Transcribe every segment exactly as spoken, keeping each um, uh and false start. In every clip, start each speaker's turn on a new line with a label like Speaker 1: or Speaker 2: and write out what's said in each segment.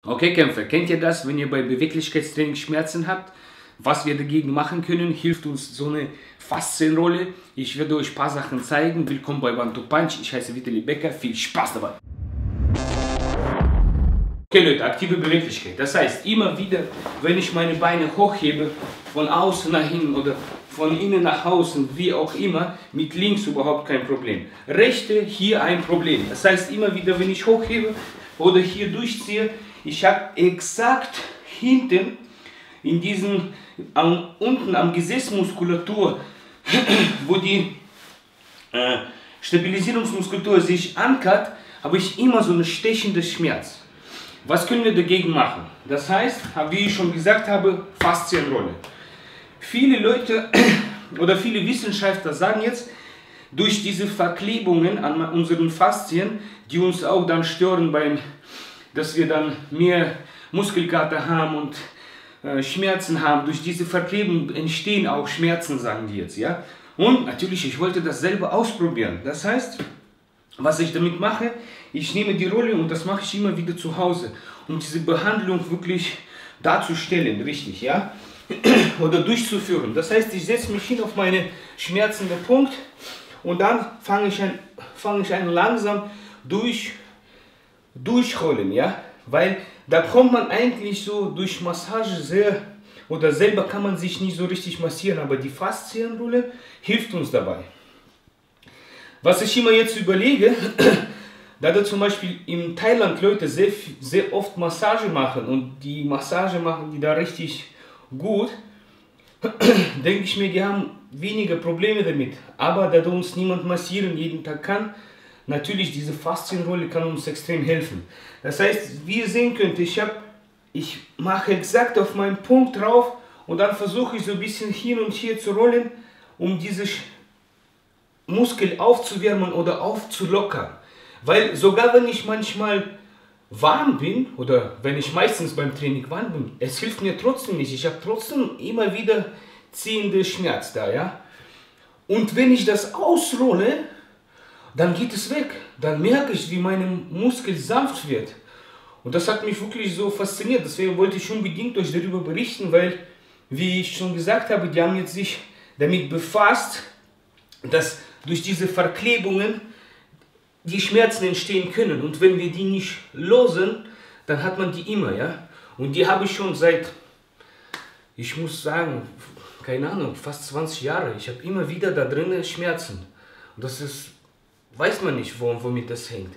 Speaker 1: Okay, Kämpfer, kennt ihr das, wenn ihr bei Beweglichkeitstraining Schmerzen habt? Was wir dagegen machen können, hilft uns so eine Faszienrolle. Ich werde euch ein paar Sachen zeigen. Willkommen bei One Two Punch. Ich heiße Vitali Becker. Viel Spaß dabei. Okay Leute, aktive Beweglichkeit. Das heißt, immer wieder, wenn ich meine Beine hochhebe, von außen nach innen oder von innen nach außen, wie auch immer, mit links überhaupt kein Problem. Rechte, hier ein Problem. Das heißt, immer wieder, wenn ich hochhebe oder hier durchziehe, ich habe exakt hinten in diesem, am, unten am Gesäßmuskulatur, wo die äh, Stabilisierungsmuskulatur sich ankert, habe ich immer so einen stechenden Schmerz. Was können wir dagegen machen? Das heißt, wie ich schon gesagt habe, Faszienrolle. Viele Leute oder viele Wissenschaftler sagen jetzt, durch diese Verklebungen an unseren Faszien, die uns auch dann stören beim, dass wir dann mehr Muskelkater haben und äh, Schmerzen haben. Durch diese Verklebung entstehen auch Schmerzen, sagen die jetzt, ja. Und natürlich, ich wollte das selber ausprobieren. Das heißt, was ich damit mache, ich nehme die Rolle und das mache ich immer wieder zu Hause, um diese Behandlung wirklich darzustellen, richtig, ja, oder durchzuführen. Das heißt, ich setze mich hin auf meine schmerzende Punkt und dann fange ich an, fange ich an langsam durch durchrollen, ja, weil da kommt man eigentlich so durch Massage sehr, oder selber kann man sich nicht so richtig massieren, aber die Faszienrolle hilft uns dabei. Was ich immer jetzt überlege, da da zum Beispiel in Thailand Leute sehr, sehr oft Massage machen und die Massage machen die da richtig gut, denke ich mir, die haben weniger Probleme damit. Aber da uns niemand massieren jeden Tag kann, natürlich diese Faszienrolle kann uns extrem helfen. Das heißt, wie ihr sehen könnt, ich, hab, ich mache exakt auf meinen Punkt drauf und dann versuche ich so ein bisschen hin und hier zu rollen, um diese Muskel aufzuwärmen oder aufzulockern. Weil sogar wenn ich manchmal warm bin oder wenn ich meistens beim Training warm bin, es hilft mir trotzdem nicht. Ich habe trotzdem immer wieder ziehende Schmerz da, ja. Und wenn ich das ausrolle, dann geht es weg. Dann merke ich, wie mein Muskel sanft wird. Und das hat mich wirklich so fasziniert. Deswegen wollte ich unbedingt euch darüber berichten, weil, wie ich schon gesagt habe, die haben jetzt sich damit befasst, dass durch diese Verklebungen die Schmerzen entstehen können. Und wenn wir die nicht losen, dann hat man die immer, ja. Und die habe ich schon seit, ich muss sagen, keine Ahnung, fast zwanzig Jahre. Ich habe immer wieder da drinnen Schmerzen. Und das ist, weiß man nicht, womit das hängt.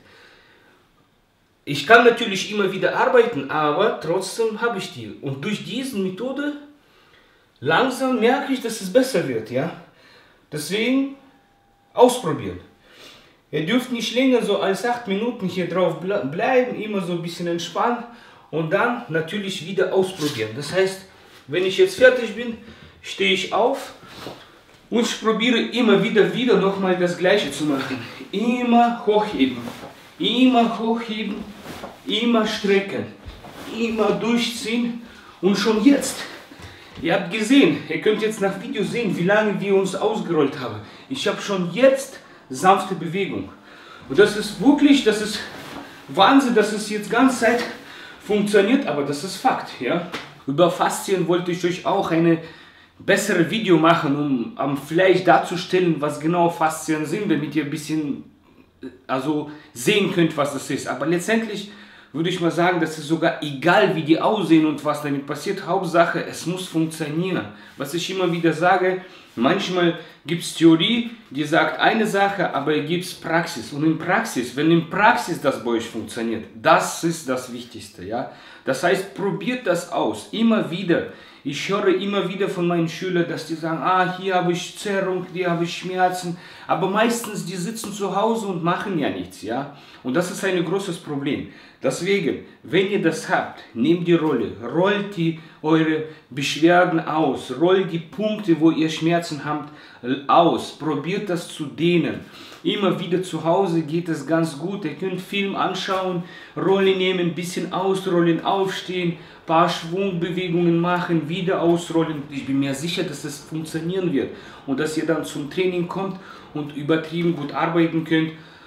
Speaker 1: Ich kann natürlich immer wieder arbeiten, aber trotzdem habe ich die. Und durch diese Methode langsam merke ich, dass es besser wird, ja. Deswegen ausprobieren. Ihr dürft nicht länger so als acht Minuten hier drauf bleiben, immer so ein bisschen entspannen und dann natürlich wieder ausprobieren. Das heißt, wenn ich jetzt fertig bin, stehe ich auf und ich probiere immer wieder, wieder nochmal das Gleiche zu machen. Immer hochheben, immer hochheben, immer strecken, immer durchziehen und schon jetzt. Ihr habt gesehen, ihr könnt jetzt nach Video sehen, wie lange wir uns ausgerollt haben. Ich habe schon jetzt sanfte Bewegung. Und das ist wirklich, das ist Wahnsinn, dass es jetzt ganze Zeit funktioniert, aber das ist Fakt. Ja? Über Faszien wollte ich euch auch eine bessere Video machen, um am Fleisch darzustellen, was genau Faszien sind, damit ihr ein bisschen also sehen könnt, was das ist. Aber letztendlich würde ich mal sagen, dass es sogar egal, wie die aussehen und was damit passiert, Hauptsache, es muss funktionieren. Was ich immer wieder sage, manchmal gibt es Theorie, die sagt eine Sache, aber gibt es Praxis. Und in Praxis, wenn in Praxis das bei euch funktioniert, das ist das Wichtigste. Ja? Das heißt, probiert das aus, immer wieder. Ich höre immer wieder von meinen Schülern, dass die sagen, ah, hier habe ich Zerrung, hier habe ich Schmerzen. Aber meistens, die sitzen zu Hause und machen ja nichts, ja. Und das ist ein großes Problem. Deswegen, wenn ihr das habt, nehmt die Rolle, rollt die, eure Beschwerden aus, rollt die Punkte, wo ihr Schmerzen habt, aus. Probiert das zu dehnen. Immer wieder zu Hause geht es ganz gut. Ihr könnt Film anschauen, Rolle nehmen, ein bisschen ausrollen, aufstehen, paar Schwungbewegungen machen, wieder ausrollen. Ich bin mir sicher, dass das funktionieren wird und dass ihr dann zum Training kommt und übertrieben gut arbeiten könnt.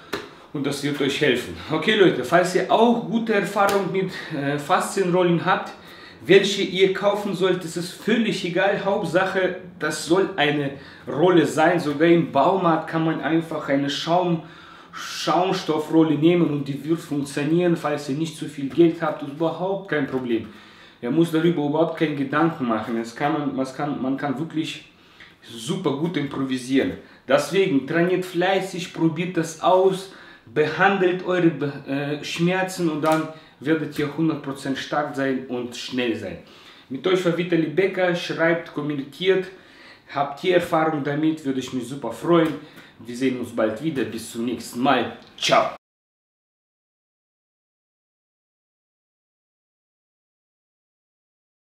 Speaker 1: und das wird euch helfen. Okay Leute, falls ihr auch gute Erfahrung mit äh, Faszienrollen habt, welche ihr kaufen sollt, ist es völlig egal. Hauptsache, das soll eine Rolle sein. Sogar im Baumarkt kann man einfach eine Schaum, Schaumstoffrolle nehmen und die wird funktionieren. Falls ihr nicht zu viel Geld habt, ist überhaupt kein Problem. Ihr müsst darüber überhaupt keinen Gedanken machen. Es kann man, man, kann, man kann wirklich super gut improvisieren. Deswegen trainiert fleißig, probiert das aus, behandelt eure äh, Schmerzen und dann werdet ihr hundert Prozent stark sein und schnell sein. Mit euch war Vitali Becker, schreibt, kommentiert, habt ihr Erfahrung damit, würde ich mich super freuen. Wir sehen uns bald wieder, bis zum nächsten Mal. Ciao!